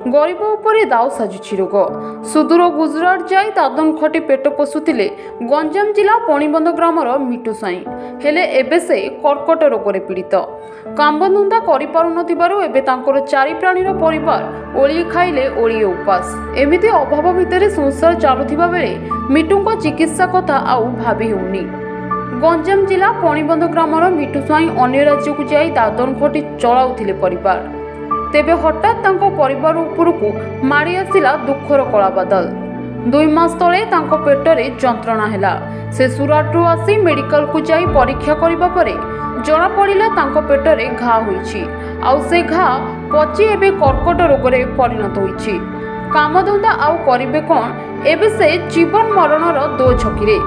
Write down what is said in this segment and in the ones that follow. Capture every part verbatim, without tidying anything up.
गरीब उपरे दाव साजुछि रोग। सुदूर गुजरात जाई दादन खटी पेट पोषुथिले गंजाम जिला पणीबंध ग्रामर मिटू साई हेले एबे से कर्कट रोगरे पीड़ित। कामधंदा करि पारु नथिबारु एबे तांकर चारि प्राणीर परिवार ओळी खाइले ओळी उपास। एमिति अभाव भितरे संसार चालुथिबा बेले मिटूंको चिकित्सा कथा आउ भाबी होउनी। गंजाम जिला पणीबंध ग्रामर मिटू साई अन्य राज्य को जाई दादन खटी चलाउथिले परिवार। तेबे हठात तांको परिवार उपरकू माड़ी आसिला दुखर कला बादल। दुई मास तले तांको पेटरे जंत्रणा हैला। से सुराटरू आसी मेडिकल को जाई परीक्षा करिबा परे जणा पड़िला तांको पेटरे घा होईछि। आउ से घा पची एबे कर्कट रोगरे परिणत होईछि। कामधंदा आउ करिबे कोन एबे से जीवन मरणर दो छकिरे।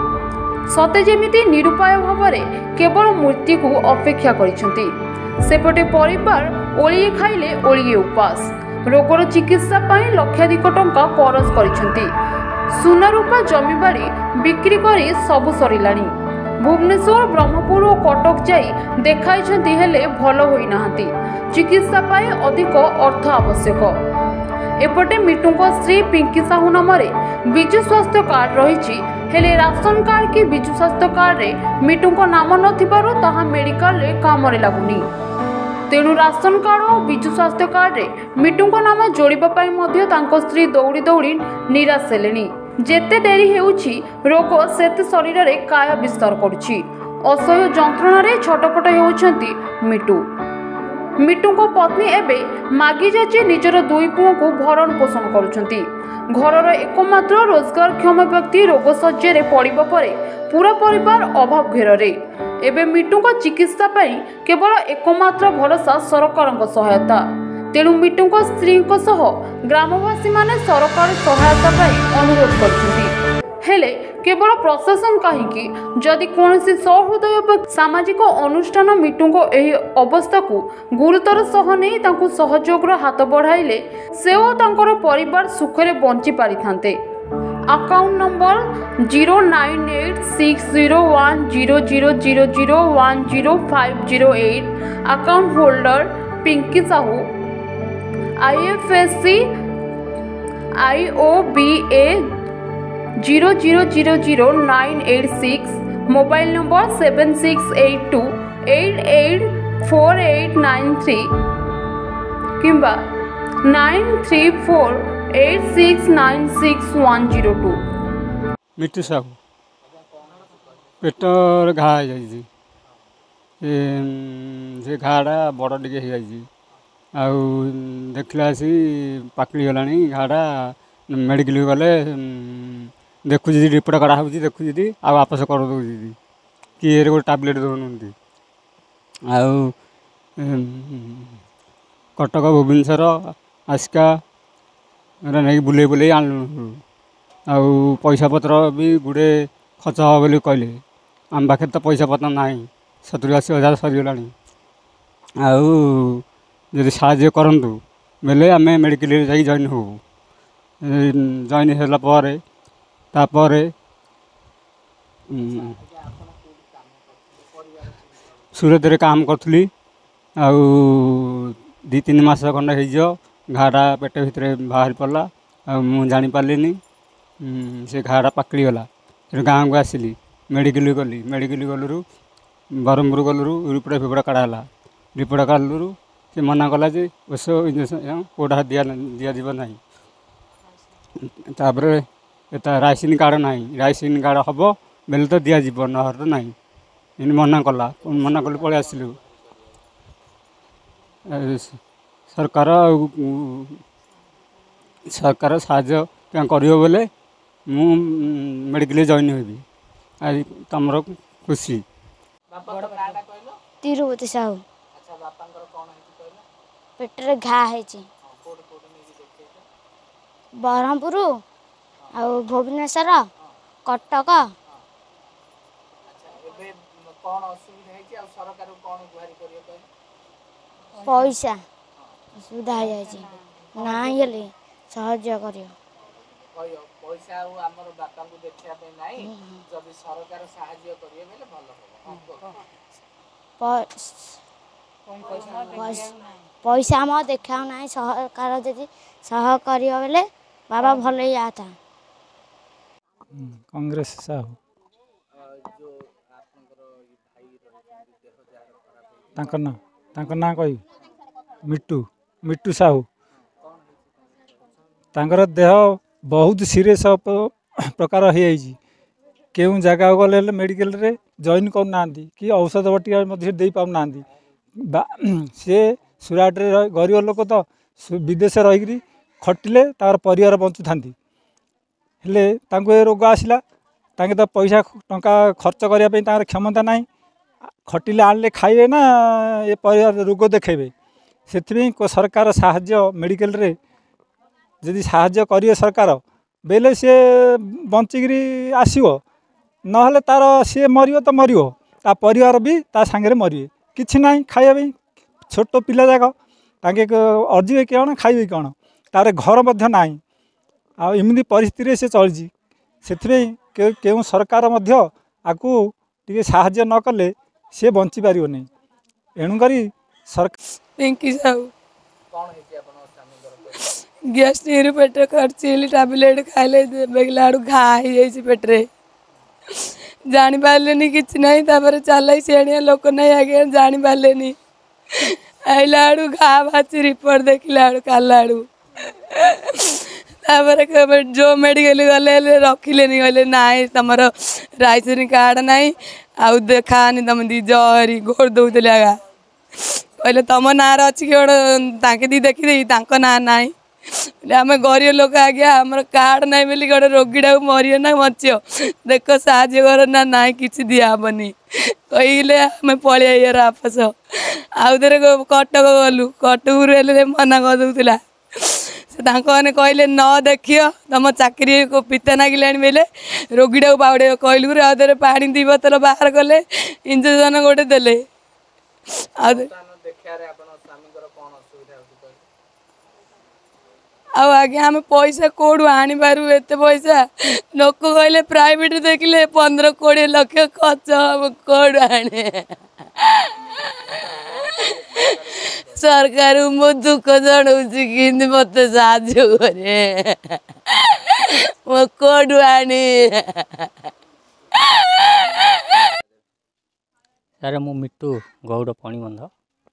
सते जेमिति निरुपाय भावरे केवल मृत्यु को अपेक्षा करिसंती। सेपटे परिवार ओळिए खाइले ओळिए उपास। रोगर चिकित्सा पाई लक्षाधिक टंका खरच करिसंती। सुना रूपा जमीबाड़ी बिक्री करी सबु सरिलाणी। भुवनेश्वर ब्रह्मपुर और कटक जाई देखाइछंती हेले भल होई नाहंती। चिकित्सा पाई अधिक अर्थ आवश्यक। एपटे मिटुंको स्त्री पिंकी साहू नामरे विजु स्वास्थ्य कार्ड रही हेले राशन कार्ड की विजु स्वास्थ्य कार्ड रे मिटुंको नाम नथिबारु ताहा मेडिकल रे कामरे लागुनी। तेणु राशन कार्ड और विजु स्वास्थ्य कार्ड रे मिटुंको नाम जोड़िबा पाई मध्य तांको स्त्री दौड़ी दौड़ी निराश हेलेनी। जेते डेरी हेउछि रोग सेते शरीर रे काय विस्तार करुछि। असह्य जंत्रणा रे छटपट हेउछंती मिटू। मिटुंको पत्नी एबे मागी जाची निजर दुई पुओ को भरण पोषण करुछंती। घरर एकमात्र रोजगारक्षम व्यक्ति रोग सज्जे पड़िबा परे पूरा परिवार अभाव घेर एबे मिटुंको चिकित्सा पाई केवल एकमात्र भरोसा सरकारक सहायता। तेणु मिटुंको स्त्री सह ग्रामवासी माने सरकार सहायता पाई अनुरोध करछंती। हेले केवल प्रशासन कहीं जदि कौनसी सहृदय सामाजिक अनुष्ठान मिटुंको एही अवस्था को गुरुतर सह नहीं तांकु सहयोगर हाथ बढ़ाइले से ओ तांकर परिवार सुखरे बंची पारि थांते। Account number zero nine eight six zero one zero zero zero zero one zero five zero eight. Account holder Pinky Sahu. I F S C I O B A zero zero zero zero nine eight six. Mobile number seven six eight two eight eight four eight nine three किंबा nine three four eight six nine six one zero two. Mittu Sahu पेटर घा जाइए से घाटा बड़ टे हो देखला सी पाकड़ी गलानी घाटा मेडिकल गले देखु रिपोर्ट कड़ा हो देखु आपस कर दौर किए गोटे टाब्लेट दौन आउ कटक भुवनेश्वर आसिका नहीं बुले बुले आणलु आउ पैसा पत्र भी गुड़े खर्च हे बोली कहले आम पाखे तो पैसा पत्र ना सतुरी अशी हजार सरीगला आउ जब साहय करूँ बेले आम मेडिकल जा जॉइन हो जॉइन होगा तापर सूरत रे काम करी आउ दी तीन मास खंडे हो घाटा पेट भितर बाहर पड़ा मु जानी पार्लिनी से घाटा पाकड़ी गला गाँव को आसिली मेडिकल गली मेडिकल गलु ब्रह्मपुर गलु रिपोर्ट फिपोर्ट काढ़ाला रिपोर्ट काढ़लु से मना कला जे ओष इंजेक्शन कोड़ा दिया दिज्व ना तापर राशन कार्ड ना राशन कार्ड हम बेले तो दिज्व ना तो ना मना कला मना कलु पलि आसलु सरकार सरकार साहय कर बोले मु मेडिकल जॉइन होबी आज तमर खुशी। तिरुपति साहू पेटर घा है ब्रह्मपुर आ भुवनेश्वर कटक पैसा सुविधा हो जाए ना ये सहय कर पैसा आमर बापा को देखा नहीं जब सरकार साहाय्य करिए बेले भल हो पैसा आम देखा ना सरकार जदि सह कर बेले बाबा भल आता कांग्रेस साहू तांकर ना तांकर ना कही मिट्टू मिट्टू साहू तांकर देह बहुत सीरियस प्रकार हो केउं जगह गले मेडिकल रे जॉइन करना कि औषध बटिया दे पाना सी सुराट रे गरीब लोक तो विदेश रही खटिले तार परिवार बंचु था हेले तांको ए रोग आसला तांके तो पैसा टंका खर्च करने तार क्षमता नहीं खटिले आनले खाइबे ना ये परिवार रोग देखेबे से सरकार साहाय्य मेडिकल रे जदि साहाय्य करिए सरकार बेले सी बंचिकी आसो नहले तार सी मरियो तो मरियो ता परिवार भी ता सांगे मरिए किछि नहीं खाइबे छोट पिला जाक तांके अर्जिबे कौन खाइबे कौन तार घर मध्य नाही आ एमती परिस्थिति से चलछि से केउं सरकार मध्य आकु टिके साहाय्य न कले सी बंची पारिबो नहीं एणुकरी सरकार पिंकी साहू कौन है अपन स्वामी गैस नीर पेट खर्ची टैबलेट खाइले बेगला आड़ू घा हो पेट्रे जानी पारे कि ना चल सीढ़िया लोक नहीं आगे जानी पारे आइला आड़ू घा बाची रिपोर्ट देखला आड़ू काला आड़ू तापर जो मेडिकल गले रखिले गले ना तुम राइसन कार्ड ना आउ देखानी तुम दी जहरी घोर दौले आगा कहले तुम ना अच्छी कि दी देखी ना ना आम गरीब लोक आज्ञा आम कार्ड ना बोली गोटे रोगीटा मरियो ना बचो देख साहय कर ना ना कि दिहबनी कहले आम पलिया आपस आउ थे कटक गलु कटक मना कर दूला से कहले न देखियो तुम चाकरी पिता नागिला बेले रोगीटा बाउड़े कहलु आउे पा दी बोतल बाहर कले इंजेक्शन गोटे देले आज्ञा आम पैसा कौड़ू आनी पारू एत पैसा लोक कहले प्राइवेट देखिले पंद्रह कोड़े लक्ष खर्च हम कौड़ू आने सरकार मो दुख जनाऊँगी कि मत साहाଯ୍य करे मो कौड़ू आनी सर मु मिट्टू गौड़ पणिबंध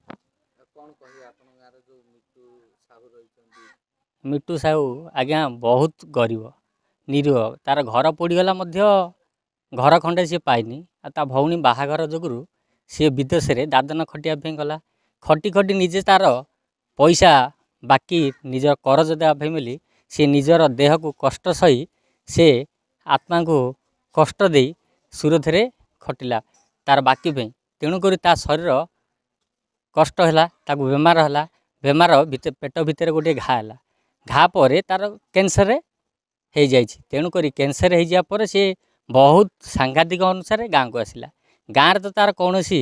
मिट्टू साहू आज्ञा बहुत गरीब निरीह तार घर पोड़गला घर खंडे सी पाइनी आ भौणी बाहाघर जोगुरु सी विदेश रे दादन खटिया गला खटी खटी निजे तार पैसा बाकी निजर करज देवाई मिली सी निजर देह को कष्ट सही से आत्मा को कष्ट दे सुरथ रे खटिला तार बाकी तेणुक शरीर कष्ट है बेमार है बेमार भितर पेट भितर गोटे घा है घा पर तार कैंसर हो जाए तेणुक कैंसर हो जापर सी बहुत सांघातिक अनुसार गाँव को आसला गाँव तो तार कौन सी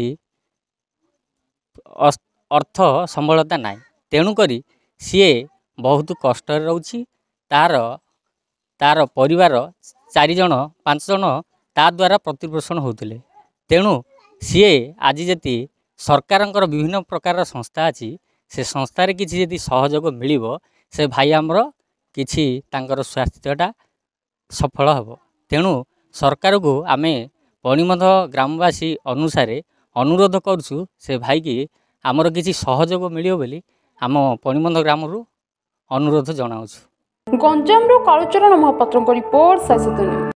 अर्थ संबलता ना तेणुक सी बहुत कष्ट रोची तार तार परिवार चार जन पांच जन ता द्वारा प्रतिपोषण होते तेणु सी आज जति सरकार विभिन्न प्रकार संस्था अच्छी से संस्थार किसी यदि सहयोग मिल से भाई आमर किछि तांकर स्वास्थ्यटा सफल हम तेणु सरकार को आमे पणिबंध ग्रामवासी अनुसारे अनुरोध करुछु से भाई की आमर किछि सहयोग मिलियो बोली आम पणिबंध ग्रामरू अनुरोध जनाऊछु। गंजाम कालुचरण महापात्र रिपोर्ट।